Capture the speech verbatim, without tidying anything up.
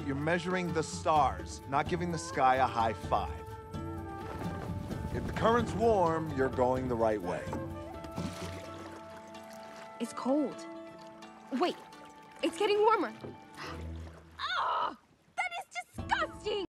you're measuring the stars, not giving the sky a high five. If the current's warm, you're going the right way. It's cold. Wait, it's getting warmer.